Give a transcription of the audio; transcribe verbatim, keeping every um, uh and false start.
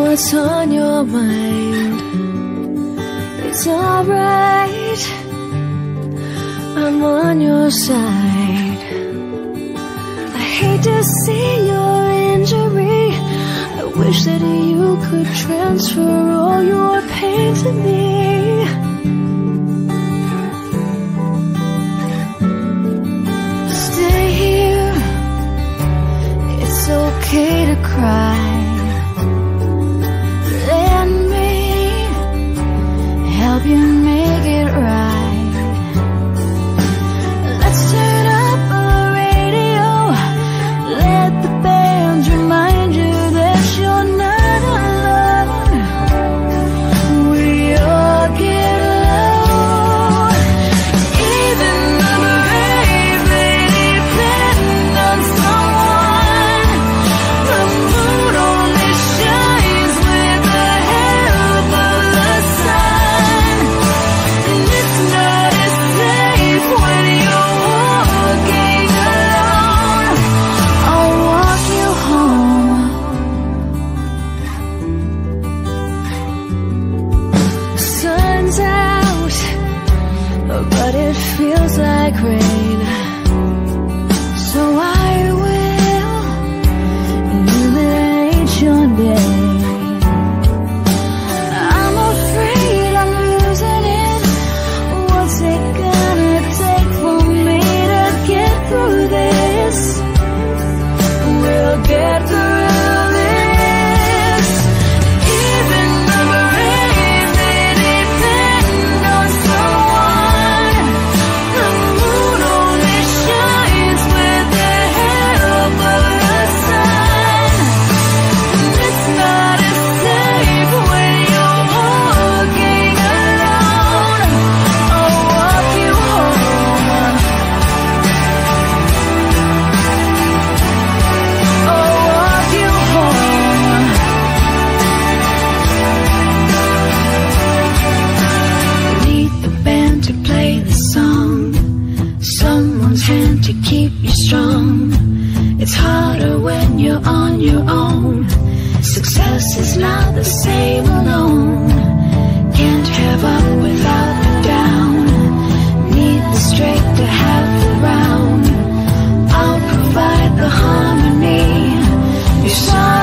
what's on your mind. It's alright, I'm on your side. I hate to see your injury. I wish that you could transfer all your pain to me. Stay here, it's okay to cry. Let me help you make it right. Let's turn up the radio. Let the band remind you that you're not alone. We all get low. Even the brave, they depend on someone. The moon only shines with the help of the sun. And it's not as safe when you're walking alone. I'll walk you home. Sun's out, but it feels like rain. So I will illuminate your day. I'm afraid I'm losing it. What's it gonna take for me to get through this? We'll get through this. Even the brave, they depend on someone. The moon only shines with the help of the sun. And it's not as safe when you're walking alone. I'll walk you home. I'll walk you home. Need the band to play the song. Someone's hand to keep you strong. It's harder when you're on your own. Success is not the same alone. Can't have up without the down. Need the strength to have the round. I'll provide the harmony. You're sorry.